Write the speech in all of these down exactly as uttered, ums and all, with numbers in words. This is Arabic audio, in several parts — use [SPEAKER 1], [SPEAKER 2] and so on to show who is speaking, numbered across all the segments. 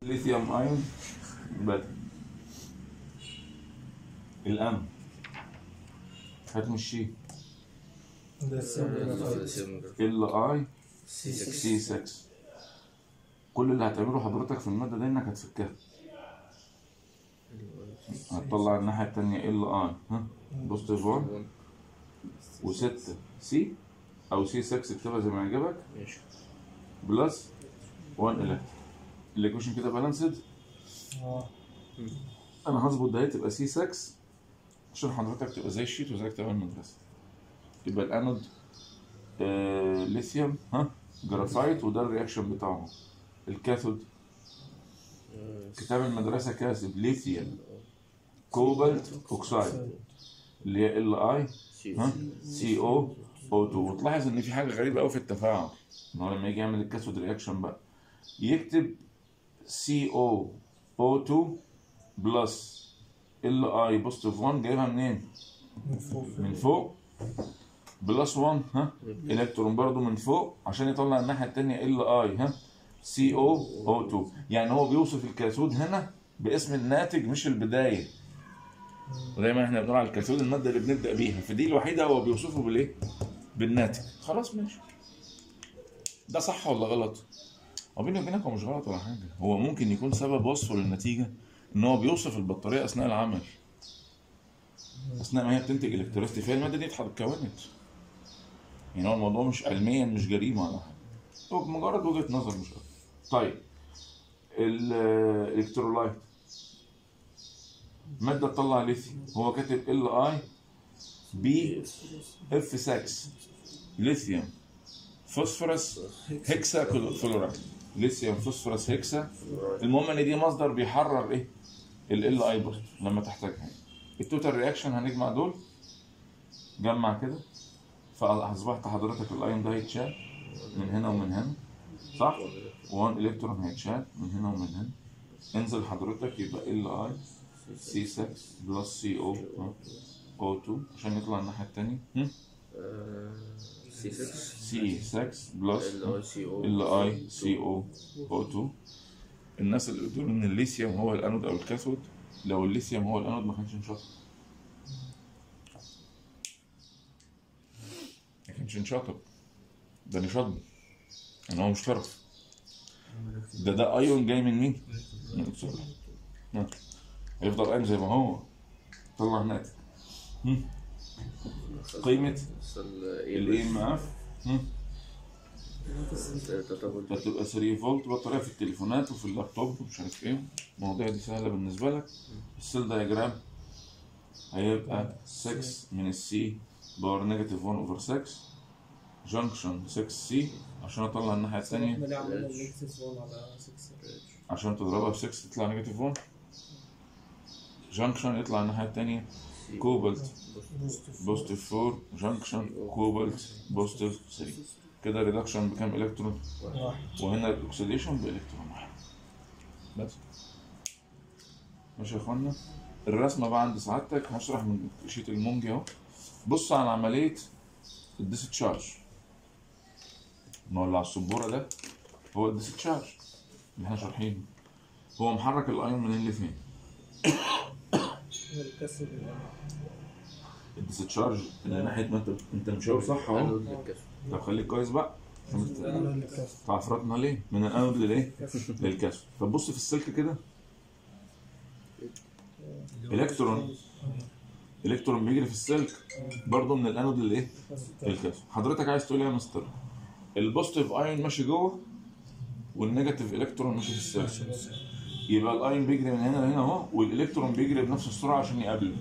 [SPEAKER 1] ليثيوم ايون بدل الأم هتمشيه ال اي سي ستة. كل اللي هتعمله حضرتك في المادة دي انك هتفكها، هتطلع الناحية التانية ال اي ها بوزيتيف واحد وستة سي او سي ستة، اكتبها زي ما يعجبك، بلس واحد الكترون. الايكويشن كده بالانسد. انا هظبط ده تبقى سي ستة عشان حضرتك تبقى زي الشيت وزي كتاب المدرسة. يبقى الانود آه ليثيوم ها جرافايت، وده الرياكشن بتاعهم. الكاثود كتاب المدرسة كاتب ليثيوم كوبالت اوكسايد اللي هي ال اي ها سي او او اتنين. وتلاحظ ان في حاجة غريبة قوي في التفاعل، ان هو لما يجي يعمل الكاثود رياكشن بقى يكتب سي او او اتنين بلس ال اي بوزيتيف واحد، جايبها منين؟ من فوق من فوق بلس واحد ها الكترون برضو من فوق عشان يطلع الناحيه الثانيه ال اي ها سي او او اتنين. يعني هو بيوصف الكاثود هنا باسم الناتج مش البدايه. ودايما احنا بنقول على الكاثود الماده اللي بنبدا بيها، فدي الوحيده هو بيوصفه بالايه؟ بالناتج. خلاص ماشي. ده صح ولا غلط؟ وبيني وبينك هو مش غلط ولا حاجه، هو ممكن يكون سبب وصفه للنتيجه ان هو بيوصف البطاريه اثناء العمل، اثناء ما هي بتنتج الكتريستي فيها الماده دي اتكونت. يعني هو الموضوع مش علميا مش جريمه ولا حاجه، هو مجرد وجهه نظر مش اكتر. طيب الالكترولايت ماده تطلع ليثيوم، هو كاتب ال اي بي اف ستة ليثيوم فوسفورس هيكسا فلورايد. ليثيوم فوسفورس هيكسا. المهم ان دي مصدر بيحرر ايه؟ ال اي بوست لما تحتاجها. التوتال رياكشن هنجمع دول، جمع كده، فاصبحت حضرتك الايون ده هيتشال من هنا ومن هنا صح؟ وان الكترون هيتشال من هنا ومن هنا. انزل حضرتك يبقى ال اي سي ستة بلس سي او او اتنين عشان يطلع الناحيه الثانيه
[SPEAKER 2] سي ستة
[SPEAKER 1] سي ستة بلس ال اي سي او او اتنين. الناس اللي بتقول ان الليثيوم هو الانود او الكاثود، لو الليثيوم هو الانود ما كانش انشطب، ما كانش انشطب، ده نشاط ان هو مش طرف. ده ده ايون جاي من مين؟ من الاكسجين. هيفضل ايون زي ما هو، طلع ناتج. قيمة ال ام اف هتبقى تلاتة فولت. بطارية في التليفونات وفي اللابتوب ومش عارف ايه، المواضيع دي سهلة بالنسبة لك. السيل دايجرام هيبقى ستة من السي باور نيجاتيف واحد اوفر ستة جانكشن ستة سي عشان اطلع الناحية الثانية، عشان تضربها في ستة تطلع نيجاتيف واحد. جانكشن يطلع الناحية الثانية كوبالت بوزيتيف أربعة جانكشن كوبالت بوزيتيف ثلاثة. كده ريدكشن بكام الكترون؟ وهنا الاكسيديشن بالكترون واحد بس. ماشي يا اخوانا. الرسمه بقى عند سعادتك هشرح من شيت المونجي اهو. بص على عمليه الديسشارج. ما اللي على السبوره ده هو الديسشارج اللي احنا شارحينه. هو محرك الايون منين لفين؟ الديسشارج اللي ناحيه ما انت انت مشاور صح اهو. طب خليك كويس بقى. تعفرتنا ليه؟ من الانود للايه؟ للكاثود. طب بص في السلك كده، الكترون الكترون بيجري في السلك برضه من الانود للايه؟ للكاثود. حضرتك عايز تقول ايه يا مستر؟ البوزيتيف ايون ماشي جوه والنيجاتيف الكترون ماشي في السلك، يبقى الايون بيجري من هنا لهنا اهو، والالكترون بيجري بنفس السرعه عشان يقابله.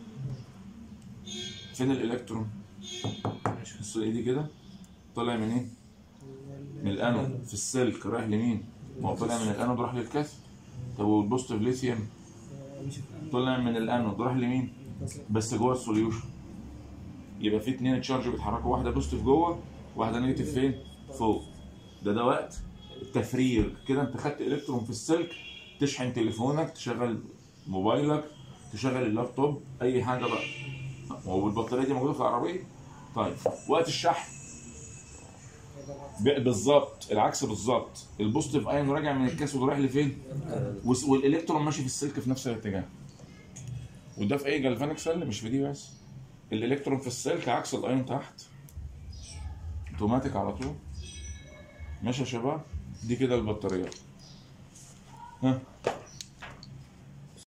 [SPEAKER 1] فين الالكترون؟ بص ايدي كده، طالع من ايه؟ من الانود في السلك رايح لمين؟ ما هو طالع من الانود راح للكاثود. طب والبوزيتيف ليثيوم طلع من الانود راح لمين؟ بس جوه السوليوشن. يبقى في اتنين تشارج بيتحركوا، واحده بوزيتيف جوه واحده نيجاتيف فين؟ فوق. ده ده وقت التفريغ. كده انت خدت الكترون في السلك تشحن تليفونك، تشغل موبايلك، تشغل اللابتوب، اي حاجه بقى. هو البطاريه دي موجوده في العربيه. طيب وقت الشحن ب- بالظبط العكس بالظبط، البوزيتيف ايون راجع من الكاثود رايح لفين؟ وس- والالكترون ماشي في السلك في نفس الاتجاه. وده في اي جالفانيك سيل مش في دي بس. الالكترون في السلك عكس الايون تحت. اوتوماتيك على طول. ماشي يا شباب؟ دي كده البطاريات. ها